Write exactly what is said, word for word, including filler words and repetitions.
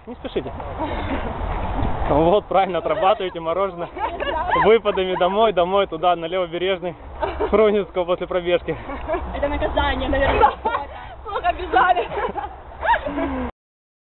Не спешите. Вот, правильно, отрабатываете мороженое. Выпадами домой, домой, туда, на Левобережный, Фрунзенского после пробежки. Это наказание, наверное.